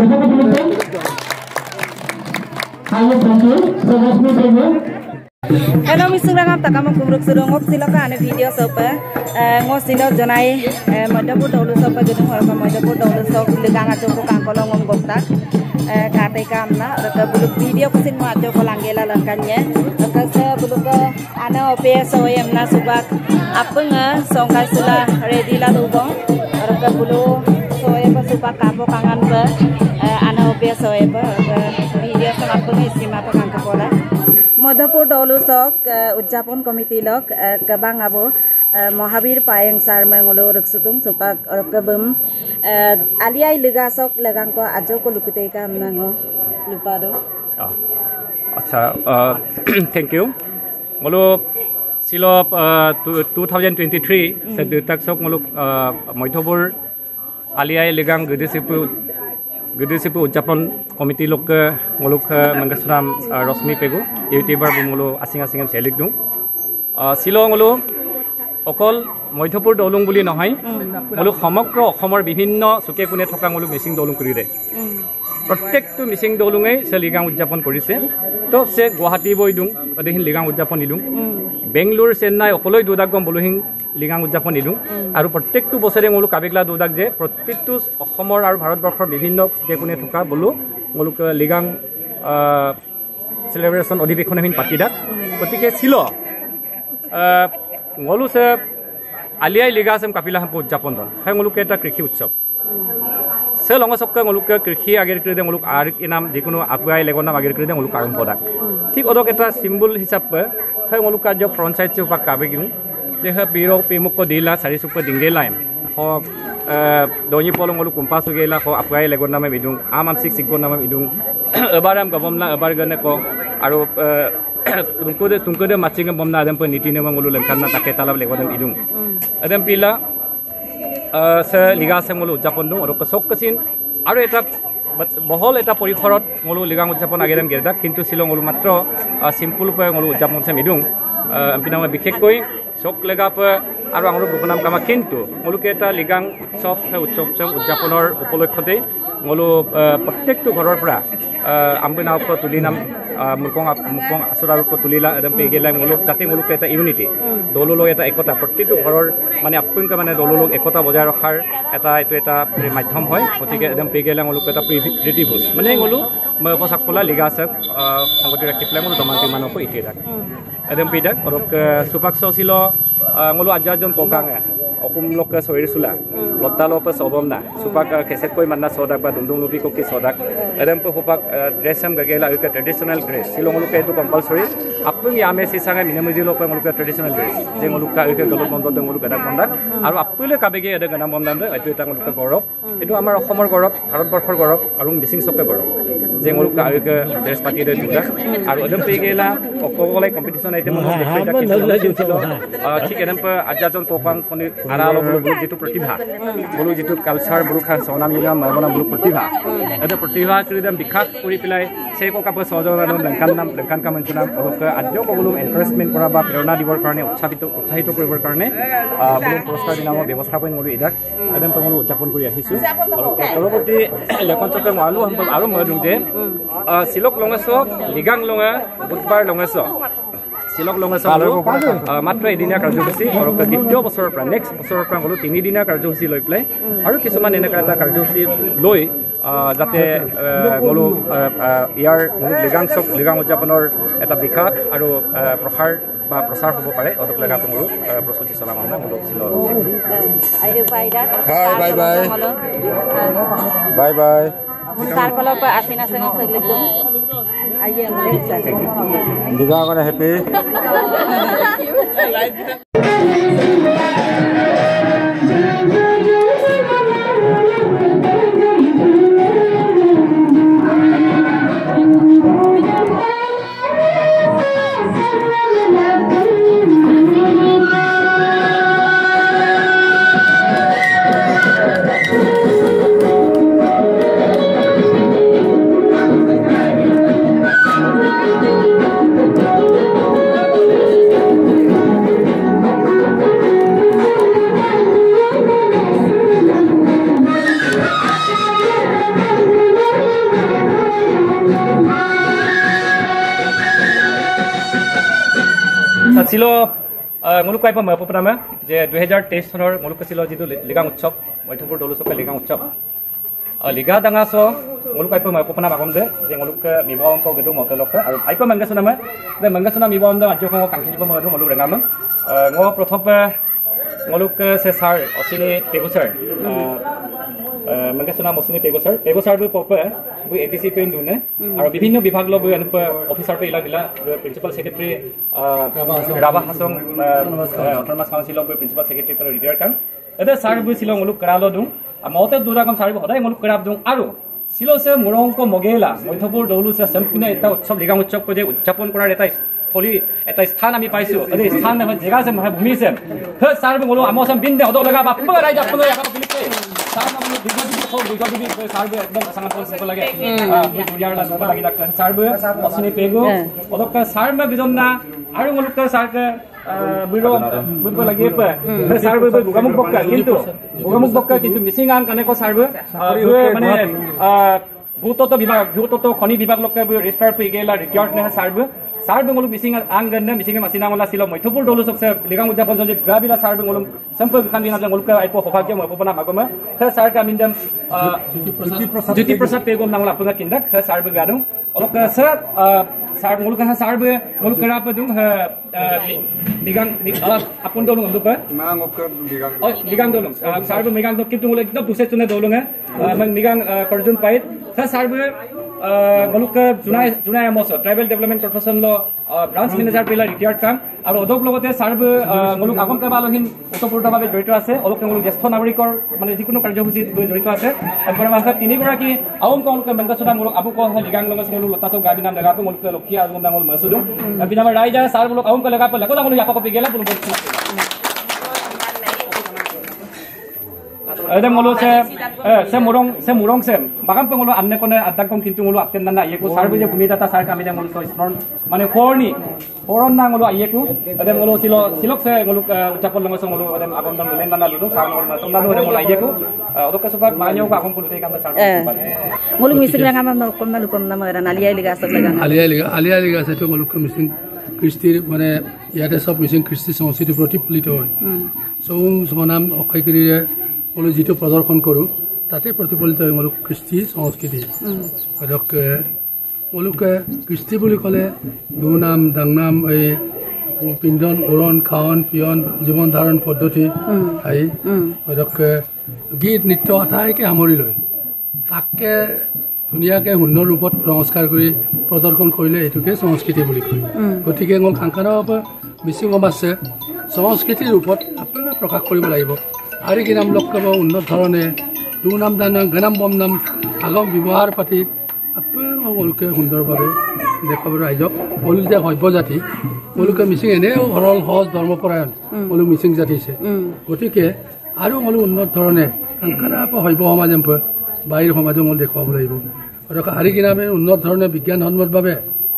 Hello misung rangam takam kubruk surungok siloka ane video sopa ngos silo jonai Madhapur dawlu sopa gedung harga Madhapur dawlu sok legang ajo ko kangkolong ngom goktak kate kamna raka buluk video kusin mo ajo ko langgela langkanya raka se buluk ana ope soyem na subak apenga songkai sula ready la lubong raka buluk soyem subak kapo kangan ba ana ope soyem video sang apenga isima pa kangkola Madhapur dawlu sok udjapon komiti lok kabang abo Mahabir Payeng sar mengolo reksutung supak kabum aliai lega sok legang ko ajo ko lukute kam nango lupa do acha thank you ngolo silop 2023 se tak sok ngolo Madhapur aliai legang Gede ucapan komiti lok ngoluk mengkesuram Rosmi pego YouTuber bumulo asing-asingam selik dong silo ngolo okol Madhapur dawlung buli নহয় ngolo সমগ্ৰ অসমৰ বিভিন্ন সুকে কোণে থকা ngolo missing দৌলুং কৰি দে প্ৰত্যেকটো missing দৌলুঙে সে লিগাং উদযাপন কৰিছে তো সে গুৱাহাটী বইদুং অদেহিন লিগাং উদযাপন দিলুং বেংগলোৰ চেন্নাই অকলৈ দুদাগম বলহিং লিগাং উদযাপন দিলুং আৰু প্ৰত্যেকটো বছৰে ngolo কাবেগলা দুদাগ যে প্ৰত্যেকটো অসমৰ আৰু ভাৰতবৰ্ষৰ বিভিন্ন সুকে কোণে থকা বলু ngolo লিগাং সেলিব্রেশন অধিবেশন হিন পাতিদাক গতিকে ছিল ngolo se aliai liga sem kapila ham উদযাপন দন হাই ngolo এটা কৃষি উৎসৱ se লংগসক ngolo কৃষি আগেৰ কৰিদে ngolo আর ইনাম যিকোনো আগুৱাই লেগনাম আগেৰ কৰিদে ngolo কাম পদাক ঠিক অদক এটা সিম্বল হিচাপে হাই ngolo কাজ ফ্রন্ট সাইড চুপা কাবেগিং দেহ পিরো পিমুক দিলা সারি সুপ দিংগেলাইম হ দনি পলং ngolo kumpas gela ho aguৱাই লেগনাম বিদুং আম সিক সিগনাম বিদুং এবারাম গবমলা এবাৰ গনে ক আৰু tungkode matching bomna adam pe niti nema ngulu lengkanna take talab legodam idung adam pila se liga se ngulu japon dung aro sok kasin aro eta বহল এটা পরিখরত ngulu ligang উদযাপন আগেরাম গেরদাক কিন্তু শিলং ngulu মাত্র সিম্পল পে ngulu উদযাপন সে মিদুং আম্পিনামা বিশেষ কই sok lega pe aro angru bukunam kama কিন্তু ngulu ke eta ligang সব উৎসৱ উদযাপনৰ উপলক্ষতে ngulu প্ৰত্যেকটো ঘৰৰ পৰা আম্পিনাও ক তুলিনাম মুকং আসুরার উপর তুলিলা একদম পেগেলা ngulu যাতে ngulu এটা ইউনিটি দলুলক এটা একতা প্রত্যেকটো ঘৰৰ মানে আপংকা মানে দলুলক একতা বজাই ৰখাৰ এটা এটো এটা মাধ্যম হয় গতিকে একদম পেগেলা ngulu এটা প্ৰিভেটিভ মানে ngulu মপসাকলা লিগা আছে সংগতি ৰাখি পেলাই ngulu দমান্তি মানক ইতি ৰাখ একদম পেদাক অৰক সুপাক সছিল ngulu আজাজন পকাং okum loka soirisula lotta lopa sobomna supak keset koi manna sodak ba dundung lupi ko ki sodak adam po hupak dressam gagela ka traditional dress silong luka itu compulsory apung yame sisanga minamuji lopa luka traditional dress je luka ka golok bondol dong luka dak bondak aru apule kabege ada ganam bomnam de itu ta luka gorob itu amar অসমৰ গৌৰৱ ভাৰতবৰ্ষৰ গৌৰৱ আৰু missing সপে গৌৰৱ যে luka ka dress party de dudak aru adam pegela okkolai competition item ঠিক adam po ajajon pokang koni আরালো বলু যেটো প্রতিভা বলু যেটো culture বলু খা সোনাম ইলাম মাবনা বলু প্রতিভা এটা প্রতিভা করিদাম বিখ্যাত কৰি পেলাই সেই কাপ সহযোগিতা লেংকান কাম নাম আদ্য বলু এনকারেজমেন্ট কৰা বা প্ৰেৰণা দিবৰ কাৰণে উৎসাহিত কৰিবৰ কাৰণে বলু পুৰস্কাৰ দিনামৰ ব্যৱস্থা কৰি বলু ইদাক একদম বলু উদযাপন কৰি আহিছো পৰৱৰ্তী লেখন চকে মালু আৰু মই দুং যে সিলক লঙেছ লিগাং লঙা বুধবাৰ লঙেছ Silok longasa মাত্ৰ এদিনীয়া কাৰ্যসূচী আৰু দ্বিতীয় বছৰৰ পৰা নেক্সট বছৰৰ পৰা হলো 3 দিনীয়া কাৰ্যসূচী লৈ পেলাই আৰু কিছুমান এনেকা এটা কাৰ্যসূচী লৈ যাতে হলো ইয়াৰ লিগাং উদযাপনৰ এটা বিকাশ আৰু প্ৰসাৰ বা প্ৰচাৰ হ'ব পাৰে অদক লাগা কোনো প্ৰস্তুতি চলা মানে হলো ছিল bye bye Sar kalau Pak Asina senang segitu, aja mereka. Juga kan happy. ছিল মুলুক কাইপা মহপুপনামে যে 2023 চনৰ মুলুক ছিল যেটো লিগাং উৎসৱ মধ্যপুৰ দৌলুচক লিগাং উৎসৱ লিগা ডাঙাছ মুলুক কাইপা মহপুপনা বাগম যে মুলুক মিবম ক গেদু মতলক আৰু আইপা মংগছনামে যে মংগছনা মিবম দ আজ্য ক কাংকি দিব মদু মুলুক ৰেঙাম ङ প্ৰথমে মুলুক সে সাৰ অসিনি পেগুসাৰ মংগছনা মসিনি পেগুসাৰ বু পপে বু এটিসি পেন দুনে আৰু বিভিন্ন বিভাগ ল বু অনুপ অফিসাৰ পে ইলা principal secretary Rabha Hasong autonomous council বু প্ৰিন্সিপাল সেক্ৰেটাৰী পৰা ৰিটায়াৰ কাম এতে সাৰ বু ছিল মুলুক কৰালো দু মতে দুৰাগম সাৰ সদায় মুলুক কৰাব দু আৰু সিলছে মুৰংক মগেলা মধ্যপুৰ দৌলুছে সম্পূৰ্ণ এটা উৎসৱ লিগাং উৎসৱ কৈ উদযাপন কৰাৰ এটা থলি এটা স্থান আমি পাইছো এই স্থান নহয় জেগা আছে নহয় ভূমি আছে হে সাৰ বলো আমসম বিন্দে হদ লগা বাপ ৰাইজ আপোনালোকে এখন বিলিকে সাৰ মানে বিগদিবি সাৰ একদম সাংগঠন কৰিব লাগে দুনিয়াৰ লাগি ডাক্তাৰ সাৰ অসনি পেগো অলক সাৰ মে বিজমনা আৰু অলক সাৰকে বিৰো বুব লাগি পে সাৰ গুগামুক বক্কা কিন্তু মিসিং আং কানে কো সাৰ মানে ভূতত্ব খনি বিভাগ লোকে ৰেজিষ্টাৰ পে গেলা ৰিকৰ্ড নে সাৰ বেঙ্গলুক মিসিং আংগন মিসিং মাসিনামলা ছিল মধ্যপুৰ দৌলুচক লিগাং উদযাপন যে গাবিলা সাৰ বেঙ্গলুক সম্পৰ্ক খান্দিনা মুলুক আইপো সভাগ্য মহপুপনা মাগমে হে সাৰ কামিন্দম জ্যোতি প্ৰসাদ পেগম নামলা আপনা কিন্দক হে সাৰ বেগানো অলক সাৰ মুলুক সাৰ মুলুক ৰাপ দুং লিগাং আপন দৌলুং দুপ লিগাং দৌলুং সাৰ মিগাং দক কিন্তু মুলুক একদম দুসে চুনে দৌলুঙে মিগাং কৰজুন পাইত হে সাৰ মুলুক জুনাই আমস ট্ৰাইবেল ডেভেলপমেন্ট কৰ্পোৰেচন ল ব্ৰাঞ্চ মেনেজাৰ পেলা ৰিটায়াৰ্ড কাম আৰু অদক লগতে সাৰ মুলুক আগম কেবালহিন ওতঃপূৰ্তভাৱে জড়িত আছে অলক মুলুক জ্যেষ্ঠ নাগৰিকৰ মানে যিকোনো কাৰ্যসূচীত জড়িত আছে এবাৰ মাহত তিনিগৰাকী আউম কলক মেংগছনা মুলুক আবু ক লিগাং লগছ মুলুক লতাসক গাবি নাম লগাপ মুলুক লক্ষী আজম নাম মসুদু বিনাম ৰাইজা সাৰ মুলুক আউম ক লগাপ লগা মুলুক ইয়াক কপি গেলা মুলুক ada mulu se murong se bahkan pengulu anne kone adak kong kintu mulu aten nana ayeku sarbu je bumi data sar kami je mulu so smron mane korni koron na mulu ayeku ada mulu silok se mulu ucapon longo se mulu ada agom dan len nana lidu sar mulu tom nanu ada mulu ayeku odok ke subak banyak ko agom pulu te kami sar mulu mising nga ngam kom na lukom na mara alia liga sab laga alia liga se to mulu mising Kristi মানে ইয়াতে সব missing খ্রিস্টি সংস্কৃতি প্ৰতিফলিত হয় সনাম অক্ষয় কৰি মই যেটো প্ৰদৰ্শন কৰোঁ তাতে প্ৰতিফলিত হয় মই খ্রিস্টি সংস্কৃতি ধৰক মই খ্রিস্টি বুলি ক'লে দুনাম ডাংনাম এই পিণ্ডন উৰণ খাৱন পিয়ন জীৱন ধাৰণ পদ্ধতি আই ধৰক গীত নৃত্য আটাইকে সামৰি লয় তাকে ধুনীয়াকে সুন্দৰ ৰূপত সংস্কাৰ কৰি প্ৰদৰ্শন কৰিলে এইটোকে সংস্কৃতি বুলি কয় গতিকে মই খাংখানাৰ মিচিং সমাজে সংস্কৃতিৰ ৰূপত আপোনাক প্ৰকাশ কৰিব লাগিব আৰু কি নাম লগ কৰিব উন্নত ধৰণে দুনাম দান গনাম বম নাম আগম ব্যৱহাৰ পাতি আপোনালোকে সুন্দৰভাৱে দেখাব ৰাইজক তেওঁলোক যে সভ্য জাতি তেওঁলোকে মিচিং এনেও সৰল সহজ ধৰ্মপৰায়ণ তেওঁলোক মিচিং জাতিছে গতিকে আৰু উন্নত ধৰণে খাংখানাৰ সভ্য সমাজ বাহিৰ সমাজক মই দেখুৱাব লাগিব আৰু হাৰি কিনামে উন্নত ধৰণে বিজ্ঞানসন্মতভাৱে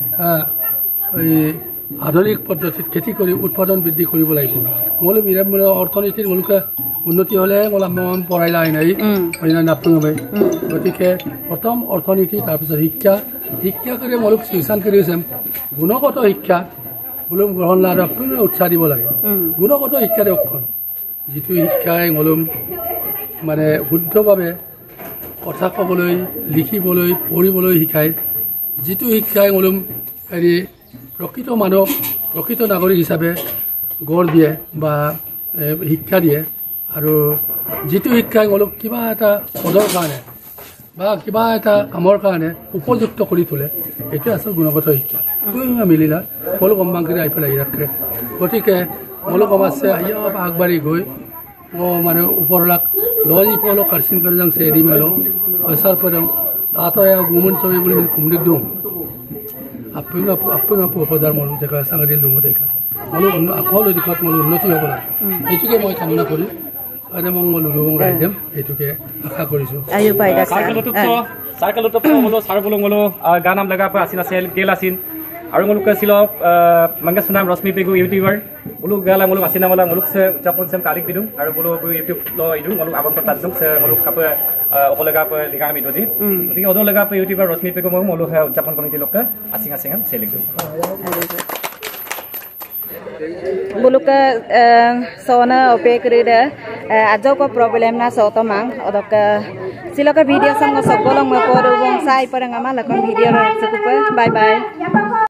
এই আধুনিক পদ্ধতিত খেতি কৰি উৎপাদন বৃদ্ধি কৰিব লাগিব মই বিৰামূল অৰ্থনীতিৰ মূলকে উন্নতি হ'লে মই পঢ়াই লাই নাই নাপাবে গতিকে প্ৰথম অৰ্থনীতি তাৰপিছত শিক্ষা কৰি মূলক শিক্ষণ কৰি আছে গুণগত শিক্ষা বোলো গ্ৰহণ লাভ আপোনাৰ উৎসাহ দিব লাগে গুণগত শিক্ষা দিয়কখন যিটো শিক্ষাই মূলম মানে শুদ্ধভাৱে কথা ক'বলৈ লিখিবলৈ পঢ়িবলৈ শিকায় যিটো শিক্ষাই মূলম হেৰি প্ৰকৃত মানৱ প্ৰকৃত নাগৰিক হিচাপে গঢ় দিয়ে বা শিক্ষা দিয়ে আৰু যিটো শিক্ষাই মূলক কিবা এটা পদৰ কাৰণে বা কিবা এটা কামৰ কাৰণে উপযুক্ত কৰি তোলে এইটো আচল গুণগত শিক্ষা মিলিলা মূলক অম্বাংকৰি আহি পেলাই ৰাখে গতিকে মূলক সমাজে আগবাঢ়ি গৈ মানে ওপৰলাক লজি পলো কাৰ্চিন কৰি যাং চেৰি মেলো পইচাৰ পদং তাতো গুমন চবে বুলি কুমদিক দিওঁ আপুনি উপজাৰ মন জেগা চাঙাৰি লুঙত এইকাৰণে মই আকৌ দিশত মই উন্নতি হ'ব লাগে এইটোকে মই কামনা কৰি আৰু মংগল ৰুং ৰাইজম এইটোকে আশা কৰিছোঁ চাৰ্কেলতো সাৰ বলো মলো গা নাম লগা আছিল আছিল গেল আছিল আৰু মুলুক ছিল মংগেশ নাম ৰশ্মি পেগু ইউটিউবাৰ মুলুক গালা মুলুক আছিনা মালা মুলুক সে উদযাপন সেম কালিক দিদুং আৰু বলো ইউটিউব ল ইদুং মুলুক আগম তাজুং সে মুলুক কাপে অকলেগা পে লিগা আমি দজি গতিকে অদৰ লগা পে ইউটিউবাৰ ৰশ্মি পেগু মুলুক উদযাপন কমিটি লোক আসিং সেলিক bulu ke sona ope kerida ajo ko problem na so to mang odok sila ka video sang so bolong mo podo bong sai parang ama la kon video ra bye bye